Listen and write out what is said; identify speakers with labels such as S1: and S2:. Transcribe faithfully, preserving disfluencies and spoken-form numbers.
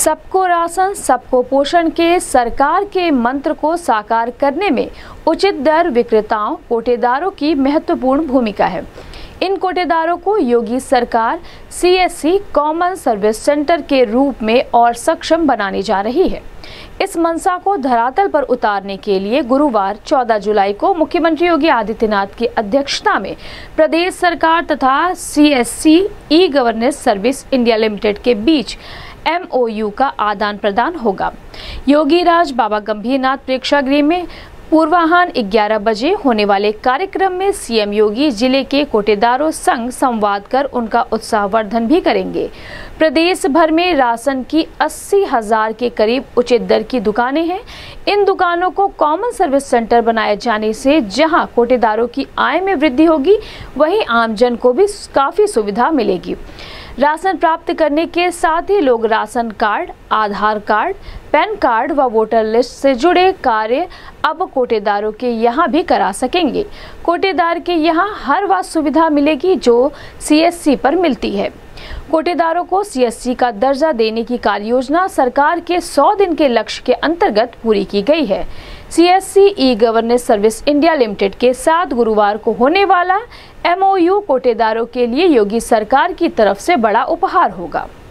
S1: सबको राशन सबको पोषण के सरकार के मंत्र को साकार करने में उचित दर विक्रेताओं कोटेदारों की महत्वपूर्ण भूमिका है। इन कोटेदारों को योगी सरकार सीएससी कॉमन सर्विस सेंटर के रूप में और सक्षम बनाने जा रही है। इस मंशा को धरातल पर उतारने के लिए गुरुवार चौदह जुलाई को मुख्यमंत्री योगी आदित्यनाथ की अध्यक्षता में प्रदेश सरकार तथा CSC e governance service India limited के बीच एमओयू का आदान प्रदान होगा। योगी राज बाबा गंभीरनाथ प्रेक्षागृह में पूर्वाह्न ग्यारह बजे होने वाले कार्यक्रम में सीएम योगी जिले के कोटेदारों संग संवाद कर उनका उत्साहवर्धन भी करेंगे। प्रदेश भर में राशन की अस्सी हजार के करीब उचित दर की दुकानें हैं। इन दुकानों को कॉमन सर्विस सेंटर बनाए जाने से जहां कोटेदारों की आय में वृद्धि होगी, वहीं आमजन को भी काफी सुविधा मिलेगी। राशन प्राप्त करने के साथ ही लोग ration card, Aadhaar card, PAN card व वोटर लिस्ट से जुड़े कार्य अब कोटेदारों के यहाँ भी करा सकेंगे। कोटेदार के यहाँ हर वह सुविधा मिलेगी जो सीएससी पर मिलती है। कोटेदारों को सीएससी का दर्जा देने की कार्ययोजना सरकार के सौ दिन के लक्ष्य के अंतर्गत पूरी की गई है। CSC e governance service India limited के साथ गुरुवार को होने वाला एमओयू कोटेदारों के लिए योगी सरकार की तरफ से बड़ा उपहार होगा।